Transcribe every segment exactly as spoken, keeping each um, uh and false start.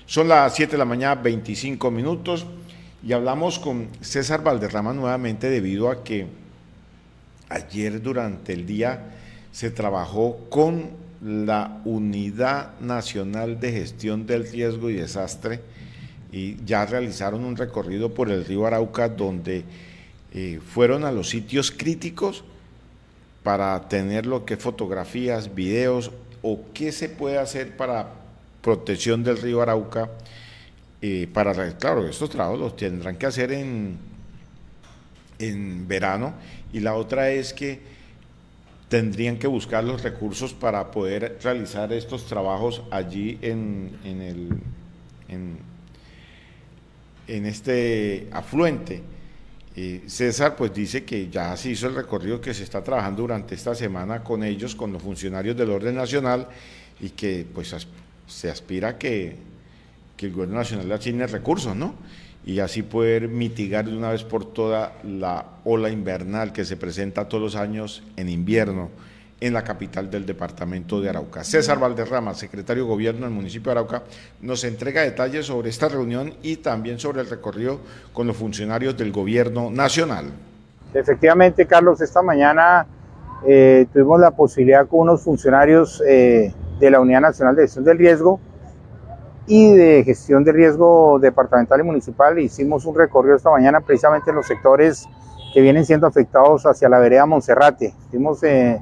Son las siete de la mañana, veinticinco minutos, y hablamos con César Valderrama nuevamente debido a que ayer durante el día se trabajó con la Unidad Nacional de Gestión del Riesgo y Desastre y ya realizaron un recorrido por el río Arauca donde eh, fueron a los sitios críticos para tener lo que fotografías, videos o qué se puede hacer para protección del río Arauca. Eh, para, claro, estos trabajos los tendrán que hacer en, en verano, y la otra es que tendrían que buscar los recursos para poder realizar estos trabajos allí en, en, el, en, en este afluente. Eh, César pues dice que ya se hizo el recorrido, que se está trabajando durante esta semana con ellos, con los funcionarios del orden nacional, y que pues as, se aspira a que, que el gobierno nacional asigne recursos, ¿no? Y así poder mitigar de una vez por todas la ola invernal que se presenta todos los años en invierno en la capital del departamento de Arauca. César Valderrama, secretario de Gobierno del municipio de Arauca, nos entrega detalles sobre esta reunión y también sobre el recorrido con los funcionarios del Gobierno nacional. Efectivamente, Carlos, esta mañana eh, tuvimos la posibilidad con unos funcionarios eh, de la Unidad Nacional de Gestión del Riesgo y de Gestión de Riesgo departamental y municipal. Hicimos un recorrido esta mañana precisamente en los sectores que vienen siendo afectados hacia la vereda Monserrate. Estuvimos eh,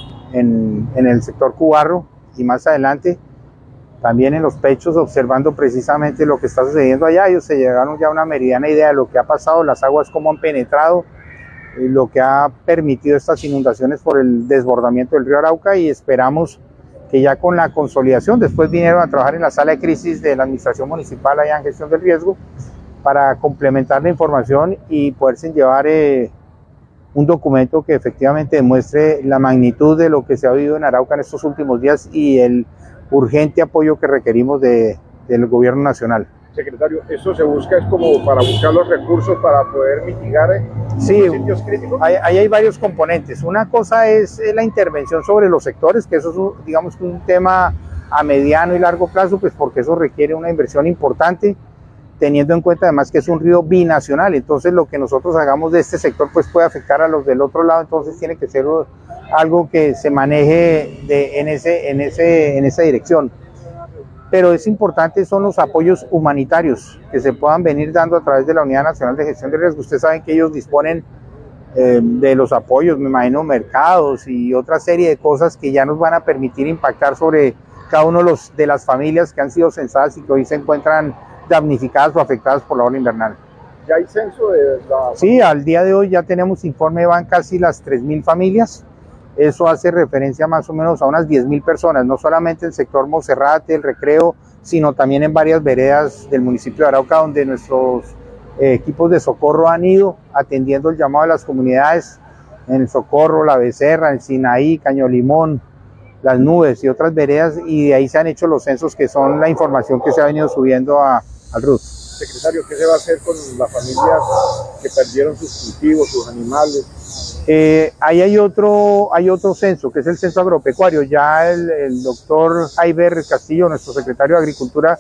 en, en el sector Cubarro y más adelante también en los Pechos, observando precisamente lo que está sucediendo allá. Ellos se llegaron ya a una meridiana idea de lo que ha pasado, las aguas cómo han penetrado, eh, lo que ha permitido estas inundaciones por el desbordamiento del río Arauca, y esperamos que ya con la consolidación, después vinieron a trabajar en la sala de crisis de la administración municipal allá en gestión del riesgo, para complementar la información y poderse llevar eh, un documento que efectivamente demuestre la magnitud de lo que se ha vivido en Arauca en estos últimos días y el urgente apoyo que requerimos de, del gobierno nacional. Secretario, ¿eso se busca es como para buscar los recursos para poder mitigar eh, sí, los sitios críticos? Ahí hay, hay varios componentes. Una cosa es la intervención sobre los sectores, que eso es un, digamos que un tema a mediano y largo plazo, pues porque eso requiere una inversión importante, teniendo en cuenta además que es un río binacional. Entonces lo que nosotros hagamos de este sector pues puede afectar a los del otro lado, entonces tiene que ser algo que se maneje de, en, ese, en, ese, en esa dirección. Pero es importante son los apoyos humanitarios que se puedan venir dando a través de la Unidad Nacional de Gestión de Riesgo. Ustedes saben que ellos disponen eh, de los apoyos, me imagino mercados y otra serie de cosas que ya nos van a permitir impactar sobre cada uno de, los, de las familias que han sido censadas y que hoy se encuentran damnificadas o afectadas por la ola invernal. ¿Ya hay censo de la...? Sí, al día de hoy ya tenemos informe, van casi las tres mil familias. Eso hace referencia más o menos a unas diez mil personas, no solamente el sector Monserrate, el Recreo, sino también en varias veredas del municipio de Arauca, donde nuestros eh, equipos de socorro han ido atendiendo el llamado de las comunidades, en el Socorro, La Becerra, el Sinaí, Caño Limón, Las Nubes y otras veredas, y de ahí se han hecho los censos, que son la información que se ha venido subiendo a, al R U T. Secretario, ¿qué se va a hacer con las familias que perdieron sus cultivos, sus animales? Eh, ahí hay otro, hay otro censo, que es el censo agropecuario. Ya el, el doctor Jaiber Castillo, nuestro secretario de Agricultura,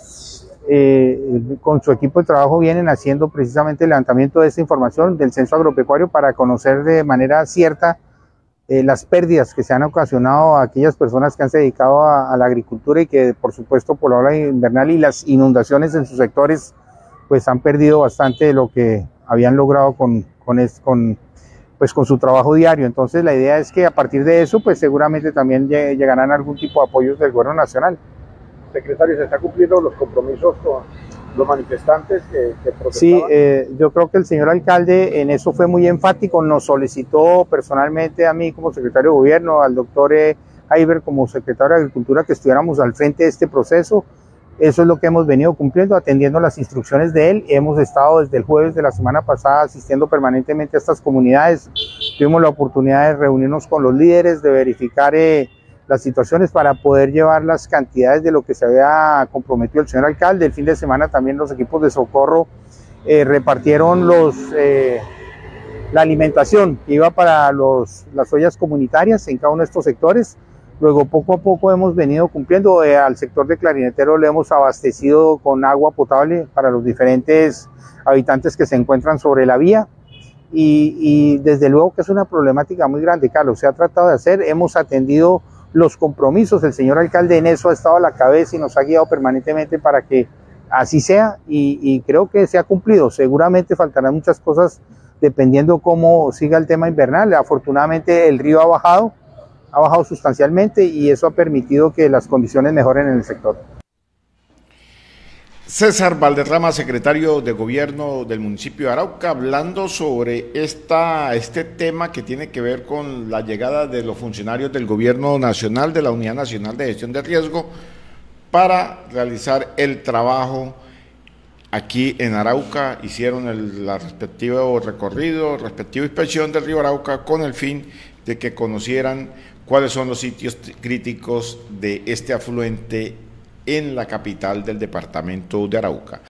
eh, con su equipo de trabajo vienen haciendo precisamente el levantamiento de esta información del censo agropecuario para conocer de manera cierta eh, las pérdidas que se han ocasionado a aquellas personas que han se dedicado a, a la agricultura y que por supuesto por la ola invernal y las inundaciones en sus sectores pues han perdido bastante de lo que habían logrado con, con, es, con pues con su trabajo diario. Entonces la idea es que a partir de eso pues seguramente también llegarán algún tipo de apoyos del gobierno nacional. Secretario, ¿se está cumpliendo los compromisos con los manifestantes que, que protestaban? Sí, eh, yo creo que el señor alcalde en eso fue muy enfático, nos solicitó personalmente a mí como secretario de gobierno, al doctor eh, Jaiber como secretario de Agricultura, que estuviéramos al frente de este proceso. Eso es lo que hemos venido cumpliendo, atendiendo las instrucciones de él. Hemos estado desde el jueves de la semana pasada asistiendo permanentemente a estas comunidades. Tuvimos la oportunidad de reunirnos con los líderes, de verificar eh, las situaciones para poder llevar las cantidades de lo que se había comprometido el señor alcalde. El fin de semana también los equipos de socorro eh, repartieron los, eh, la alimentación que iba para los, las ollas comunitarias en cada uno de estos sectores, Luego poco a poco hemos venido cumpliendo, eh, al sector de Clarinetero le hemos abastecido con agua potable para los diferentes habitantes que se encuentran sobre la vía y, y desde luego que es una problemática muy grande, Carlos, se ha tratado de hacer, hemos atendido los compromisos, el señor alcalde en eso ha estado a la cabeza y nos ha guiado permanentemente para que así sea y, y creo que se ha cumplido, seguramente faltarán muchas cosas dependiendo cómo siga el tema invernal, afortunadamente el río ha bajado, ha bajado sustancialmente y eso ha permitido que las condiciones mejoren en el sector. César Valderrama, secretario de Gobierno del municipio de Arauca, hablando sobre esta, este tema que tiene que ver con la llegada de los funcionarios del Gobierno Nacional, de la Unidad Nacional de Gestión de Riesgo, para realizar el trabajo aquí en Arauca. Hicieron el la respectivo recorrido, respectiva inspección del río Arauca con el fin de que conocieran cuáles son los sitios críticos de este afluente en la capital del departamento de Arauca.